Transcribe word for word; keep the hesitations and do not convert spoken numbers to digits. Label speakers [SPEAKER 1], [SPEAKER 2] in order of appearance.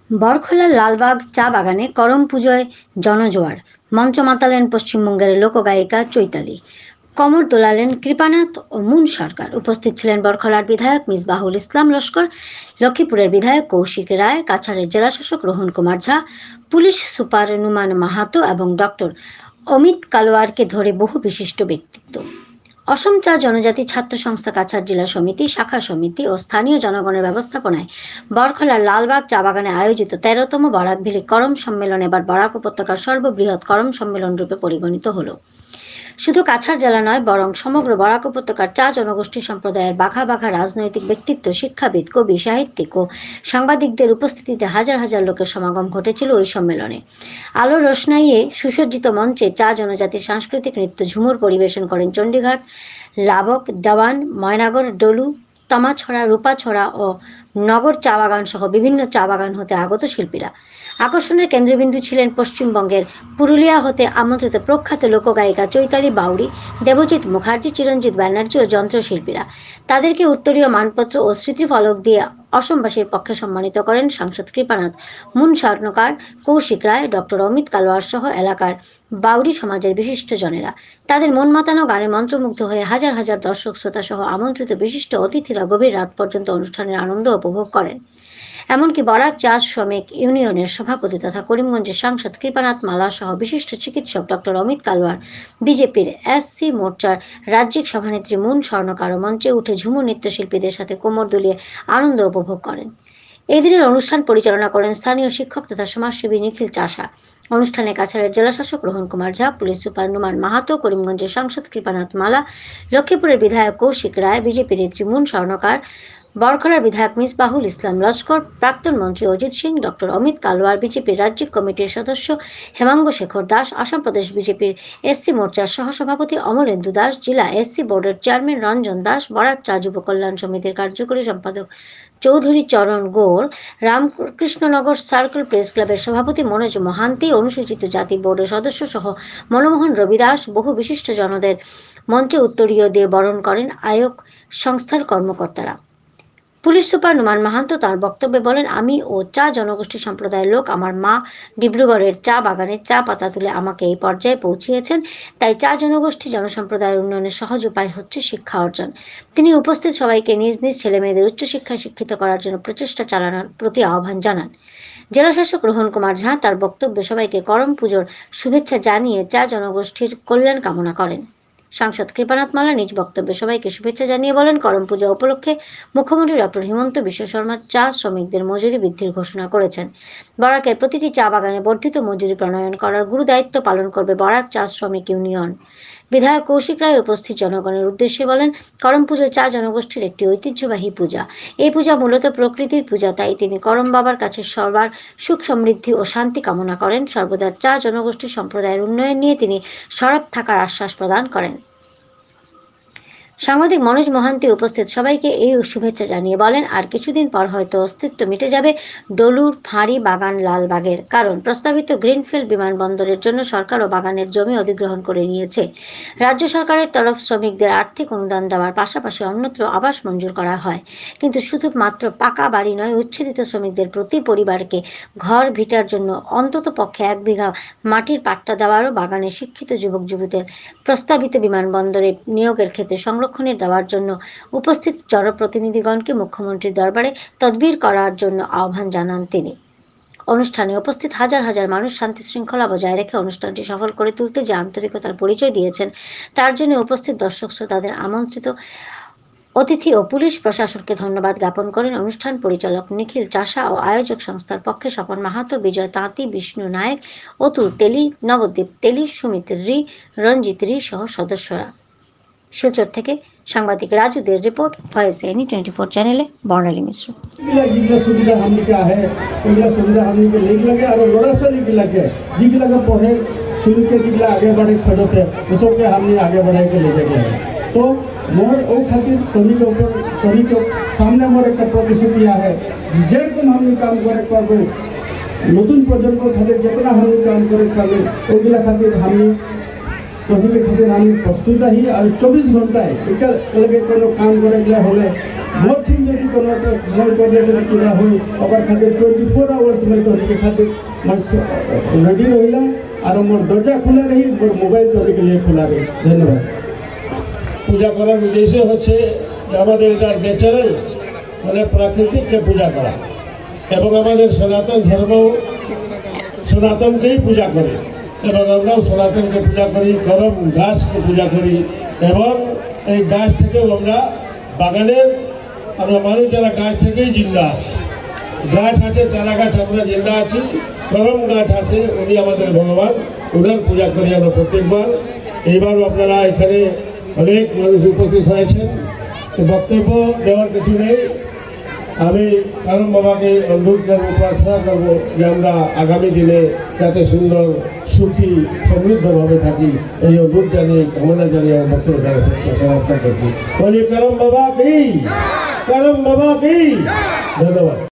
[SPEAKER 1] বরখলার লালবাগ চা বাগানে করম পুজোয় জনজোয়ার। মঞ্চ মাতালেন পশ্চিমবঙ্গের লোকগায়িকা চৈতালি। কমর দোলালেন কৃপানাথ ও মুন সরকার। উপস্থিত ছিলেন বরখলার বিধায়ক মিসবাহুল ইসলাম লস্কর, লক্ষ্মীপুরের বিধায়ক কৌশিক রায়, কাছাড়ের জেলাশাসক রোহন কুমার ঝা, পুলিশ সুপার নুমান মাহাতো এবং ডক্টর অমিত কালোয়ারকে ধরে বহু বিশিষ্ট ব্যক্তিত্ব। অসম চা জনজাতি ছাত্র সংস্থা কাছাড় জেলা সমিতি, শাখা সমিতি ও স্থানীয় জনগণের ব্যবস্থাপনায় বরখলার লালবাগ চা বাগানে আয়োজিত তেরোতম বরাকভেলী করম সম্মেলন এবার বরাক উপত্যকার সর্ববৃহৎ করম সম্মেলন রূপে পরিগণিত হল। শুধু কাছাড় জেলা নয়, বরং সমগ্র বরাক উপত্যকার চা জনগোষ্ঠী সম্প্রদায়ের বাঘা বাঘা রাজনৈতিক ব্যক্তিত্ব, শিক্ষাবিদ, কবি, সাহিত্যিক ও সাংবাদিকদের উপস্থিতিতে হাজার হাজার লোকের সমাগম ঘটেছিল ওই সম্মেলনে। আলো রোশনাইয়ে সুসজ্জিত মঞ্চে চা জনজাতির সাংস্কৃতিক নৃত্য ঝুমুর পরিবেশন করেন চণ্ডীঘাট, লাবক, দেওয়ান, ময়নাগর, ডলু, তমাছড়া, রূপাছড়া ও নগর চা বাগান সহ বিভিন্ন চা বাগান হতে আগত শিল্পীরা। আকর্ষণের কেন্দ্রবিন্দু ছিলেন পশ্চিমবঙ্গের পুরুলিয়া হতে আমন্ত্রিত প্রখ্যাত লোকগায়িকা চৈতালি বাউরি, দেবজিৎ মুখার্জি, চিরঞ্জিত ব্যানার্জি ও যন্ত্রশিল্পীরা। তাদেরকে উত্তরীয় মানপত্র ও স্মৃতিফলক দিয়ে অসমবাসীর পক্ষে সম্মানিত করেন সাংসদ কৃপানাথ, মুন স্বর্ণকার, কৌশিক রায়, ডক্টর অমিত কালোয়ার সহ এলাকার বাউরি সমাজের বিশিষ্ট জনেরা। তাদের মন মাতানো গানে মন্ত্রমুগ্ধ হয়ে হাজার হাজার দর্শক শ্রোতা সহ আমন্ত্রিত বিশিষ্ট অতিথিরা গভীর রাত পর্যন্ত অনুষ্ঠানের আনন্দ উপভোগ করেন। এমনকি বরাক চা শ্রমিক ইউনিয়নের সভাপতি তথা করিমগঞ্জের সাংসদ কৃপানাথ মালা সহ বিশিষ্ট চিকিৎসক ডক্টর অমিত কালোয়ার, বিজেপির এসসি মোর্চার রাজ্যিক সভানেত্রী মুন স্বর্ণকার মঞ্চে উঠে ঝুমুর নৃত্যশিল্পীদের সাথে কোমর দুলিয়ে আনন্দ উপভোগ করেন। এই দিনের অনুষ্ঠান পরিচালনা করেন স্থানীয় শিক্ষক তথা সমাজসেবী নিখিল চাষা। অনুষ্ঠানে কাছাড়ের জেলাশাসক রোহন কুমার ঝা, পুলিশ সুপার নুমান মাহাতো, করিমগঞ্জের সাংসদ কৃপানাথ মালা, লক্ষ্মীপুরের বিধায়ক কৌশিক রায়, বিজেপি নেত্রী মুন স্বর্ণকার, বরখলার বিধায়ক মিসবাহুল ইসলাম লস্কর, প্রাক্তন মন্ত্রী অজিত সিং, ডক্টর অমিত কালোয়ার, বিজেপির রাজ্যিক কমিটির সদস্য হেমাঙ্গ শেখর দাস, আসাম প্রদেশ বিজেপির এসসি মোর্চার সহসভাপতি অমলেন্দু দাস, জেলা এসসি বোর্ডের চেয়ারম্যান রঞ্জন দাস, বরাক চা যুব কল্যাণ সমিতির কার্যকরী সম্পাদক চৌধুরী চরণ গৌড়, রামকৃষ্ণনগর সার্কেল প্রেস ক্লাবের সভাপতি মনোজ মহান্তি, অনুসূচিত জাতি বোর্ডের সদস্য সহ মনমোহন রবিদাস, বহু বিশিষ্ট জনদের মঞ্চে উত্তরীয় দিয়ে বরণ করেন আয়োগ সংস্থার কর্মকর্তারা। পুলিশ সুপার নুমান মাহাতো তার বক্তব্যে বলেন, আমি ও চা জনগোষ্ঠী সম্প্রদায়ের লোক, আমার মা ডিব্রুগড়ের চা বাগানে চা পাতা তুলে আমাকে এই পর্যায়ে পৌঁছিয়েছেন। তাই চা জনগোষ্ঠী জনসম্প্রদায়ের উন্নয়নের সহজ উপায় হচ্ছে শিক্ষা অর্জন। তিনি উপস্থিত সবাইকে নিজ নিজ ছেলে মেয়েদের উচ্চশিক্ষায় শিক্ষিত করার জন্য প্রচেষ্টা চালানোর প্রতি আহ্বান জানান। জেলাশাসক রোহন কুমার ঝা তার বক্তব্যে সবাইকে করম পুজোর শুভেচ্ছা জানিয়ে চা জনগোষ্ঠীর কল্যাণ কামনা করেন। সাংসদ কৃপানাথ মালা নিজ বক্তব্যে সবাইকে শুভেচ্ছা জানিয়ে বলেন, করম পূজা উপলক্ষে মুখ্যমন্ত্রী ডক্টর হিমন্ত বিশ্ব শর্মা চা শ্রমিকদের মজুরি বৃদ্ধির ঘোষণা করেছেন। বরাকের প্রতিটি চা বাগানে বর্ধিত মজুরি প্রণয়ন করার গুরু দায়িত্ব পালন করবে বরাক চা শ্রমিক ইউনিয়ন। বিধায়ক কৌশিক রায় উপস্থিত জনগণের উদ্দেশ্যে বলেন, করম পুজো চা জনগোষ্ঠীর একটি ঐতিহ্যবাহী পূজা। এই পূজা মূলত প্রকৃতির পূজা, তাই তিনি করম বাবার কাছে সবার সুখ সমৃদ্ধি ও শান্তি কামনা করেন। সর্বদা চা জনগোষ্ঠী সম্প্রদায়ের উন্নয়ন নিয়ে তিনি সরব থাকার আশ্বাস প্রদান করেন। সাংবাদিক মনোজ মহান্তি উপস্থিত সবাইকে এই শুভেচ্ছা জানিয়ে বলেন, আর কিছুদিন পর হয়তো অস্তিত্ব মিটে যাবে ডলুর ফাঁড়ি বাগান লালবাগের, কারণ প্রস্তাবিত গ্রিনফিল্ড বিমানবন্দরের জন্য সরকার ও বাগানের জমি অধিগ্রহণ করে নিয়েছে। রাজ্য সরকারের তরফ শ্রমিকদের আর্থিক অনুদান দেওয়ার পাশাপাশি অন্যত্র আবাস মঞ্জুর করা হয়, কিন্তু শুধুমাত্র পাকা বাড়ি নয়, উচ্ছেদিত শ্রমিকদের প্রতি পরিবারকে ঘর ভিটার জন্য অন্তত পক্ষে এক বিঘা মাটির পাট্টা দেওয়ারও বাগানের শিক্ষিত যুবক যুবতীদের প্রস্তাবিত বিমানবন্দরে নিয়োগের ক্ষেত্রে সংরক্ষণের দেওয়ার জন্য উপস্থিত জনপ্রতিনিধিগণকে মুখ্যমন্ত্রীর দরবারে তদবির করার জন্য আহ্বান জানান তিনি। অনুষ্ঠানে উপস্থিত হাজার হাজার মানুষ শান্তি শৃঙ্খলা বজায় রেখে অনুষ্ঠানটি সফল করে তুলতে যে আন্তরিকতার পরিচয় দিয়েছেন, তার জন্য উপস্থিত দর্শক শ্রোতাদের আমন্ত্রিত অতিথি ও পুলিশ প্রশাসনকে ধন্যবাদ জ্ঞাপন করেন অনুষ্ঠান পরিচালক নিখিল চাষা ও আয়োজক সংস্থার পক্ষে স্বপন মাহাতো, বিজয় তাঁতি, বিষ্ণু নায়ক, অতুল তেলি, নবদ্বীপ তেলি, সুমিত রি, রঞ্জিত রি সহ সদস্যরা। শিলচর থেকে সাংবাদিক রাজুদের report, voice any twenty four চ্যানেলে বর্ণালী মিশ্র।
[SPEAKER 2] সুবিধা हमने है एगला सुविधा हमने लेके लगे और लोड़ा से लेके लगे जिगला का पढ़े सुन के जिगला आगे बढ़े खड़ोते उसको के हमने आगे बढ़ा के ले जाके तो मोर ओ खातिर तनी के ऊपर तनी के सामने मोर एक प्रतिश्रुति है जे तुम हमने काम करे करबे नतून प्रजन्म खातिर जितना हमने काम करे करबे ओगला खातिर हमने तो उनके खातिर हम प्रस्तुत ही और चौबीस घंटा एक लगे कोनो काम करे के होले बहुत ठीक यदि कोनो मन कर दे पूरा होई ओकर खातिर चौबीस आवर्स में तो उनके खातिर मन रेडी रहिला और मोर दरजा खुला रही मोर मोबाइल तो के लिए खुला रही। धन्यवाद। पूजा कराর উদ্দেশ্য হচ্ছে আমাদের এটা ন্যাচারাল মানে প্রাকৃতিককে পূজা করা এবং আমাদের সনাতন ধর্ম সনাতনকেই পূজা করে এবং আমরাও সনাতনকে পূজা করি, করম গাছকে পূজা করি এবং এই গাছ থেকে আমরা বাগানের আমরা মানুষ যারা গাছ থেকেই জিন্দা আছি, গাছ আছে চারা গাছ আমরা জিন্দা আছি, করম গাছ আছে উনি আমাদের ভগবান, ওনার পূজা করি আমরা প্রত্যেকবার। এইবারও আপনারা এখানে অনেক মানুষ উপস্থিত হয়েছেন, বক্তব্য দেওয়ার কিছু নেই। আমি করম বাবাকে অনুরোধ করবো, প্রার্থনা করবো যে আমরা আগামী দিনে যাতে সুন্দর সুখী সমৃদ্ধভাবে থাকি এই অনুরোধ জানিয়ে কামনা জানিয়ে আমার বক্তব্য সমাপ্ত করছি। করম বাবা কি, করম বাবা কি, ধন্যবাদ।